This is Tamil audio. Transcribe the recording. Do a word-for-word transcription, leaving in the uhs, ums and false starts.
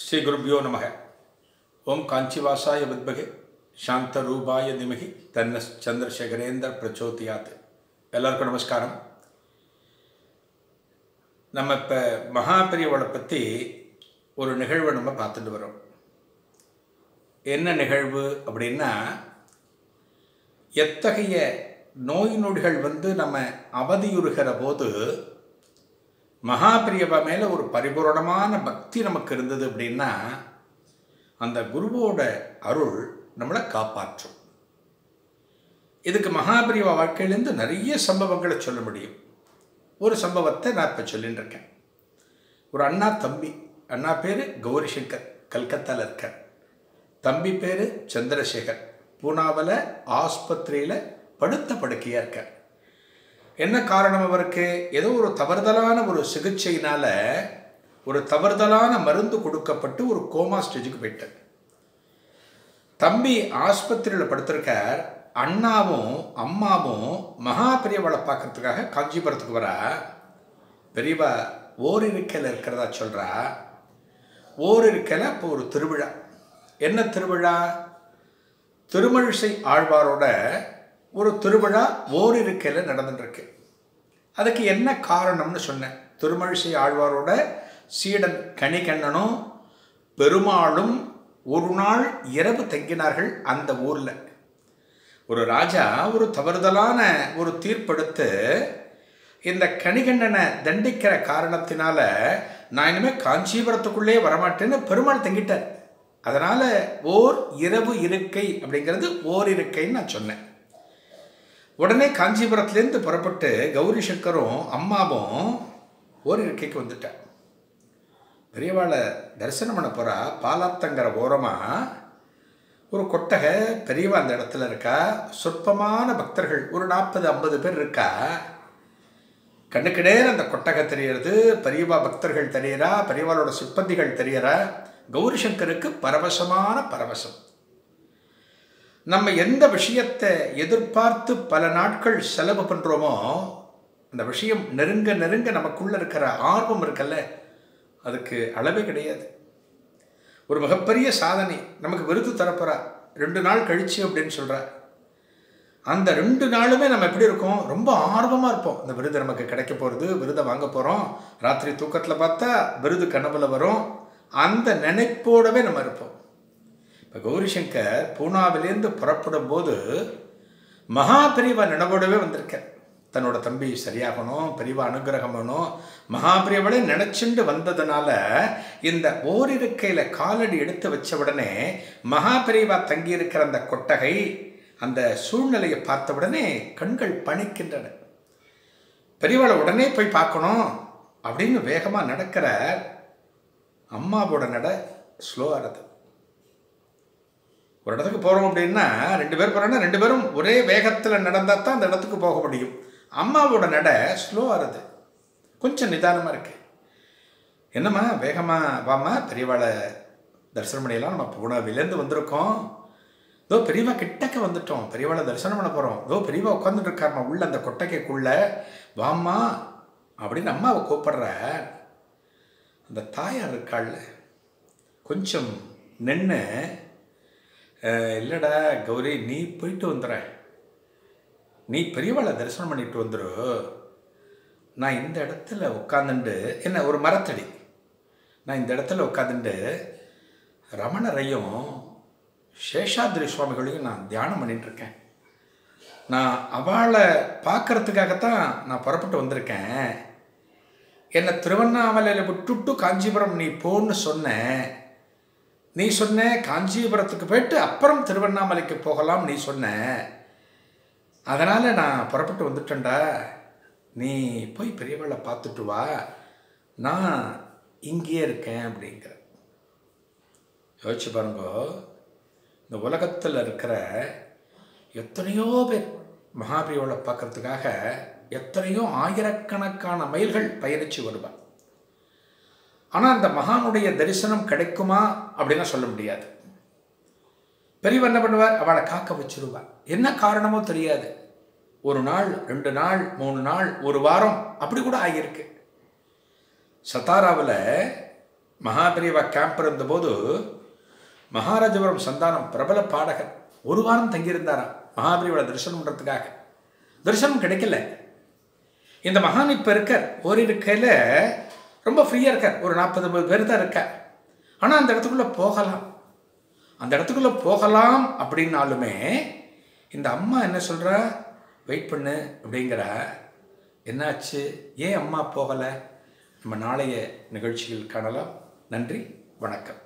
श्री गुरुभ्यो नमः। ओम कांचीवासाय विद्महे शांतरूपाय धीमहि तन्न चंद्रशेखरेन्द्र प्रचोदयात्। எல்லாருக்கும் நமஸ்காரம். நம்ம இப்போ மகாபெரியவளை பற்றி ஒரு நிகழ்வை நம்ம பார்த்துட்டு வரோம். என்ன நிகழ்வு அப்படின்னா, எத்தகைய நோய் நொடிகள் வந்து நம்ம அவதியுறுகிற போது மகாபெரியவா மேலே ஒரு பரிபூரணமான பக்தி நமக்கு இருந்தது அப்படின்னா அந்த குருவோட அருள் நம்மளை காப்பாற்றும். இதுக்கு மகாபெரியவா வாழ்க்கையிலேருந்து நிறைய சம்பவங்களை சொல்ல முடியும். ஒரு சம்பவத்தை நான் இப்போ சொல்லிட்டு இருக்கேன். ஒரு அண்ணா தம்பி, அண்ணா பேர் கௌரிசங்கர், கல்கத்தாவில் இருக்கார். தம்பி பேர் சந்திரசேகர், பூனாவில் ஆஸ்பத்திரியில் படுத்த படுக்கையாக இருக்கார். என்ன காரணம் அவருக்கு? ஏதோ ஒரு தவறுதலான ஒரு சிகிச்சையினால் ஒரு தவறுதலான மருந்து கொடுக்கப்பட்டு ஒரு கோமா ஸ்டேஜுக்கு போயிட்டார். தம்பி ஆஸ்பத்திரியில் படுத்திருக்கார். அண்ணாவும் அம்மாவும் மகாபெரியவளை பார்க்கறதுக்காக காஞ்சிபுரத்துக்கு வரா. பெரியவா ஓரிருக்கையில் இருக்கிறதா சொல்கிறா. ஓரிருக்கையில் இப்போ ஒரு திருவிழா. என்ன திருவிழா? திருமழிசை ஆழ்வாரோட ஒரு திருவிழா ஓரிருக்கையில் நடந்துட்டுருக்கு. அதுக்கு என்ன காரணம்னு சொன்னேன். திருமழிசை ஆழ்வாரோட சீடன் கணிகண்ணனும் பெருமாளும் ஒரு நாள் இரவு தங்கினார்கள் அந்த ஊரில். ஒரு ராஜா ஒரு தவறுதலான ஒரு தீர்ப்பெடுத்து இந்த கணிகண்ணனை தண்டிக்கிற காரணத்தினால நான் இனிமேல் காஞ்சிபுரத்துக்குள்ளே வரமாட்டேன்னு பெருமாள் தங்கிட்டார். அதனால் ஓர் இரவு இருக்கை அப்படிங்கிறது ஓர் இருக்கைன்னு நான் சொன்னேன். உடனே காஞ்சிபுரத்துலேருந்து புறப்பட்டு கௌரிசங்கரும் அம்மாவும் ஓர் இருக்கைக்கு வந்துட்டார். பெரியவாளை தரிசனம் பண்ண போகிறா. பாலாத்தங்கிற ஓரமாக ஒரு கொட்டகை. பெரியவா அந்த இடத்துல இருக்கா. சொற்பமான பக்தர்கள் ஒரு நாற்பது ஐம்பது பேர் இருக்கா. கண்ணுக்கிடையே அந்த கொட்டகை தெரியறது. பெரியவா பக்தர்கள் தெரியறா. பெரியவாளோட சிப்பந்திகள் தெரியறா. கௌரிசங்கருக்கு பரவசமான பரவசம். நம்ம எந்த விஷயத்தை எதிர்பார்த்து பல நாட்கள் செலவு பண்ணுறோமோ அந்த விஷயம் நெருங்க நெருங்க நமக்குள்ளே இருக்கிற ஆர்வம் இருக்கல்ல, அதுக்கு அளவே கிடையாது. ஒரு மிகப்பெரிய சாதனை. நமக்கு விருது தரப்போறா ரெண்டு நாள் கழிச்சு அப்படின்னு சொல்கிறா. அந்த ரெண்டு நாளுமே நம்ம எப்படி இருக்கோம்? ரொம்ப ஆர்வமாக இருப்போம். இந்த விருது நமக்கு கிடைக்க போகிறது, விருதை வாங்க போகிறோம். ராத்திரி தூக்கத்தில் பார்த்தா விருது கனவுல வரும். அந்த நினைப்போடவே நம்ம இருப்போம். இப்போ கௌரிசங்கர் பூனாவிலேருந்து புறப்படும் போது மகாபெரியவா நினைவோடவே வந்திருக்கார். தன்னோட தம்பி சரியாகணும், பெரியவா அனுகிரகம் வேணும், மகாபெரியவளை நினைச்சுண்டு வந்ததுனால இந்த ஓரிருக்கையில் காலடி எடுத்து வச்ச உடனே மகாபெரியவா தங்கியிருக்கிற அந்த கொட்டகை, அந்த சூழ்நிலையை பார்த்த உடனே கண்கள் பணிக்கின்றன. பெரியவாளை உடனே போய் பார்க்கணும் அப்படின்னு வேகமாக நடக்கிற அம்மாவோட நட ஸ்லோவாகிறது. ஒரு இடத்துக்கு போகிறோம் அப்படின்னா ரெண்டு பேர் போகிறோன்னா ரெண்டு பேரும் ஒரே வேகத்தில் நடந்தால் தான் அந்த இடத்துக்கு போக முடியும். அம்மாவோட நட ஸ்லோவாகிறது, கொஞ்சம் நிதானமாக இருக்குது. என்னம்மா வேகமாக வாம்மா, பெரியவாளை தரிசனம் பண்ணிடலாம், நம்ம பூனாவிலேருந்து வந்திருக்கோம், இதோ பெரியவா கிட்டக்க வந்துட்டோம், பெரியவாளை தரிசனம் பண்ண போகிறோம், இதோ பெரியவா உட்காந்துட்டு இருக்காருமா உள்ள அந்த கொட்டகைக்குள்ளே, வாம்மா அப்படின்னு அம்மாவை கூப்பிடுற. அந்த தாயார் இருக்காள்ல கொஞ்சம் நின்று, இல்லைடா கௌரி, நீ போயிட்டு வந்துடுற, நீ பெரியவாளை தரிசனம் பண்ணிட்டு வந்துடு, நான் இந்த இடத்துல உட்காந்துண்டு, என்ன ஒரு மரத்தடி, நான் இந்த இடத்துல உட்காந்துண்டு ரமணரையும் சேஷாத்ரி சுவாமிகளையும் நான் தியானம் பண்ணிட்டுருக்கேன். நான் அவளை பார்க்கறதுக்காகத்தான் நான் புறப்பட்டு வந்திருக்கேன். என்னை திருவண்ணாமலையில் விட்டுட்டு காஞ்சிபுரம் நீ போன்னு சொன்ன. நீ சொன்ன காஞ்சிபுரத்துக்கு போயிட்டு அப்புறம் திருவண்ணாமலைக்கு போகலாம் நீ சொன்ன. அதனால் நான் புறப்பட்டு வந்துட்டேன்டா, நீ போய் பெரியவாளை பார்த்துட்டு வா, நான் இங்கேயே இருக்கேன் அப்படிங்கிற. யோசிச்சு பாருங்க, இந்த உலகத்தில் இருக்கிற எத்தனையோ பேர் மகாபெரியவாளை பார்க்கறதுக்காக எத்தனையோ ஆயிரக்கணக்கான மைல்கள் பயணித்து வருவாள். ஆனால் அந்த மகானுடைய தரிசனம் கிடைக்குமா அப்படின்னா சொல்ல முடியாது. பெரியவர் என்ன பண்ணுவார்? அவளை காக்க வச்சிருவார். என்ன காரணமோ தெரியாது. ஒரு நாள், ரெண்டு நாள், மூணு நாள், ஒரு வாரம் அப்படி கூட ஆகியிருக்கு. சத்தாராவில் மகாபெரியவா கேம்ப் இருந்தபோது மகாராஜபுரம் சந்தானம் பிரபல பாடகர் ஒரு வாரம் தங்கியிருந்தாராம் மகாபெரியவோட தரிசனம் பண்ணுறதுக்காக. தரிசனம் கிடைக்கல. இந்த மகான் இப்போ இருக்கார், ஒரு இருக்கையில் ரொம்ப ஃப்ரீயாக இருக்கார், ஒரு நாற்பது பேர் தான் இருக்கார். ஆனால் அந்த இடத்துக்குள்ளே போகலாம், அந்த இடத்துக்குள்ளே போகலாம் அப்படின்னாலுமே இந்த அம்மா என்ன சொல்கிறா, வெயிட் பண்ணு அப்படிங்கிறா. என்னாச்சு, ஏன் அம்மா போகலை? நம்ம நாளைய நிகழ்ச்சியில் காணலாம். நன்றி, வணக்கம்.